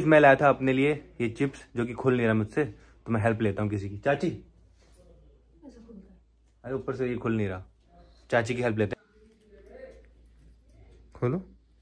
मैं लाया था अपने लिए ये चिप्स जो कि खुल नहीं रहा मुझसे, तो मैं हेल्प लेता हूँ किसी की। चाची, अरे ऊपर से ये खुल नहीं रहा, चाची की हेल्प लेते हैं। खोलो।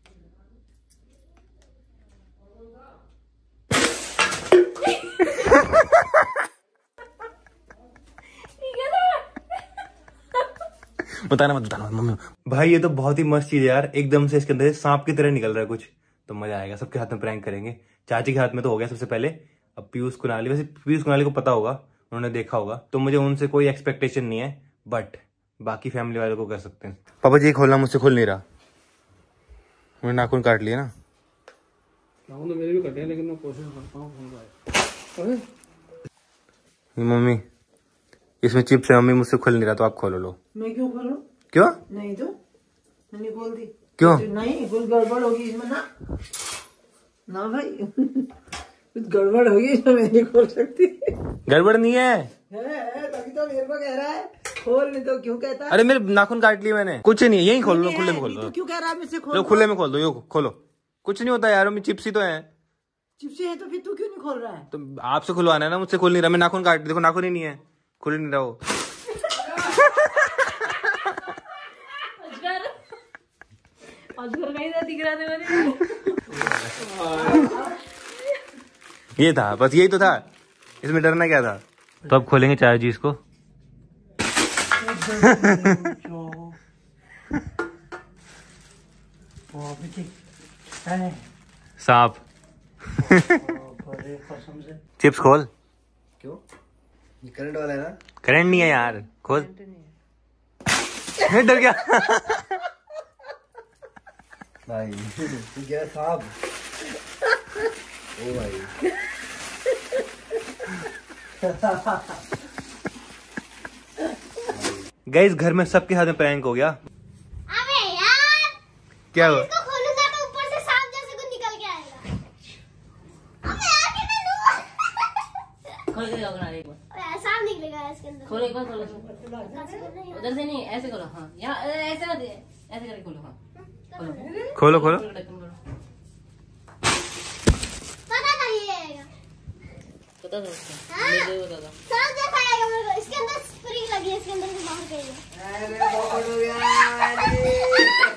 बताना मत मम्मी। भाई ये तो बहुत ही मस्त चीज है यार, एकदम से इसके अंदर सांप की तरह निकल रहा है कुछ, तो मजा आएगा। सबके हाथ में प्रैंक करेंगे। चाची के हाथ में तो हो गया सबसे पहले, अब पीयूष कुनाली, वैसे पीयूष कुनाली को पता होगा, उन्होंने देखा होगा, तो मुझे उनसे कोई एक्सपेक्टेशन नहीं है, बट बाकी फैमिली वालों को कर सकते हैं। पापा जी खोलना, मुझसे खुल नहीं रहा, मैंने नाखून काट लिया ना। नाखून तो मेरे भी कटे हैं, लेकिन मैं कोशिश करता हूँ। मम्मी इसमें चिप्स है, मम्मी मुझसे खुल नहीं रहा, तो आप खोलो लो। मैं क्यों खोलूं? क्यों? नहीं तो मैंने खोल दी। क्यों? नहीं, कुछ गड़बड़ होगी इसमें ना। ना भाई कुछ गड़बड़ होगी इसमें, मैं नहीं खोल सकती। गड़बड़ नहीं है, तभी तो मेरे को कह रहा है खोल, नहीं तो क्यों कहता है? अरे मेरे नाखून काट लिए मैंने, कुछ नहीं है, यही खोल लो, खुले में खोल दो। तो क्यों कह रहा है मुझसे खोल? लो खुले में खोल दो, यो खोलो, कुछ नहीं होता यार, मम्मी चिप्स ही तो है। चिप्से है तो फिर तू क्यों नहीं खोल रहा है? तो आपसे खुलवाना है ना, मुझसे खुल नहीं रहा, मैं नाखून काट, देखो नाखून ही नहीं है, खुल नहीं रहा वो। दिख रहा ये था, बस यही तो था, इसमें डरना क्या था। तो अब खोलेंगे चाय जी इसको। सांप। चिप्स खोल। क्यों? करंट वाला है ना? करंट नहीं है यार, खोल। डर गया भाई क्या सांप? ओ भाई गाइस घर में सबके हाथ में प्रैंक हो गया। अबे यार क्या हुआ? इसको खोलूंगा तो ऊपर से सांप जैसे कुछ निकल के आएगा। अबे यार कितना लूं। खोल के देखो ना एक बार। अबे सांप निकलेगा इसके अंदर। खोलो एक बार, खोलो उधर से नहीं, ऐसे खोलो। हाँ यहाँ ऐसे मत, ऐसे करके खोलो। हाँ खोलो खोलो। पता नहीं आएगा, पता था उसको, हाँ? मुझे पता था। सांप जैसा आएगा मेरे को। इसके अंदर स्प्रिंग लगी है, इसके अंदर से बाहर गई है। अरे